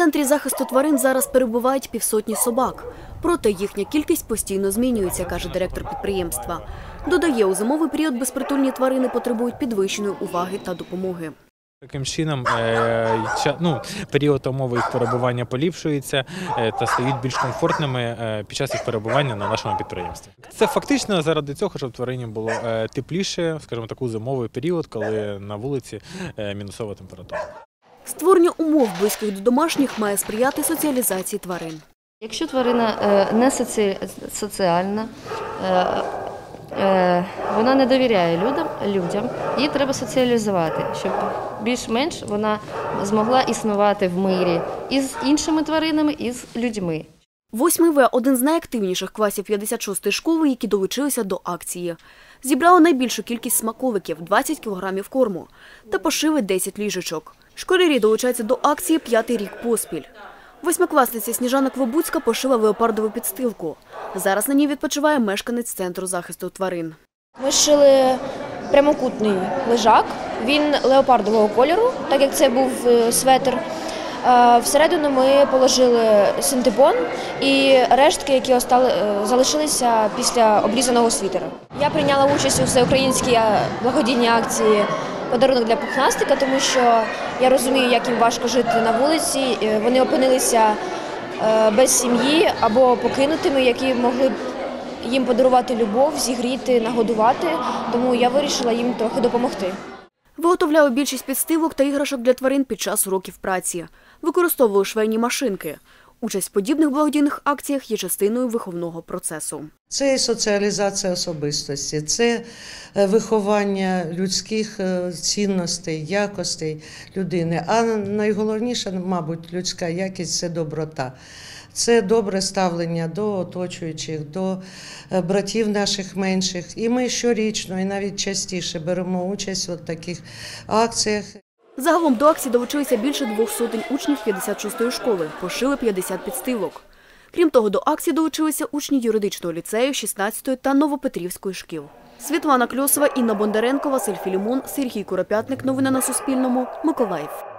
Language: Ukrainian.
центрі захисту тварин зараз перебувають півсотні собак. Проте їхня кількість постійно змінюється, каже директор підприємства. Додає, у зимовий період безпритульні тварини потребують підвищеної уваги та допомоги. Таким чином, період умови їх перебування поліпшується та стають більш комфортними під час їх перебування на нашому підприємстві. Це фактично заради цього, щоб тварині було тепліше, скажімо так, у зимовий період, коли на вулиці мінусова температура. Створення умов, близьких до домашніх, має сприяти соціалізації тварин. Якщо тварина не соціальна, вона не довіряє людям, її треба соціалізувати, щоб більш-менш вона змогла існувати в мирі і з іншими тваринами, і з людьми. 8 В – один з найактивніших класів 56-ї школи, які долучилися до акції. Зібрали найбільшу кількість смаколиків – 20 кілограмів корму та пошили 10 ліжечок. Школярі долучаються до акції 5-й рік поспіль. Восьмикласниця Сніжана Квобуцька пошила леопардову підстилку. Зараз на ній відпочиває мешканець центру захисту тварин. Ми шили прямокутний лежак, він леопардового кольору, так як це був светр. Всередину ми положили синтепон і рештки, які залишилися після обрізаного світера. Я прийняла участь у всеукраїнській благодійній акції «Подарунок для пухнастика», тому що я розумію, як їм важко жити на вулиці. Вони опинилися без сім'ї або покинутими, які могли б їм подарувати любов, зігріти, нагодувати. Тому я вирішила їм трохи допомогти. Виготовляли більшість підстилок та іграшок для тварин під час уроків праці. Використовували швейні машинки. Участь в подібних благодійних акціях є частиною виховного процесу. Це і соціалізація особистості, це виховання людських цінностей, якостей людини. А найголовніше, мабуть, людська якість – це доброта. Це добре ставлення до оточуючих, до братів наших менших. І ми щорічно, і навіть частіше беремо участь у таких акціях. Загалом до акції долучилися більше 200 учнів 56-ї школи, пошили 50 підстилок. Крім того, до акції долучилися учні юридичного ліцею, 16-ї та Новопетрівської шкіл. Світлана Кльосова, Інна Бондаренко, Василь Філімон, Сергій Куропятник. Новини на Суспільному. Миколаїв.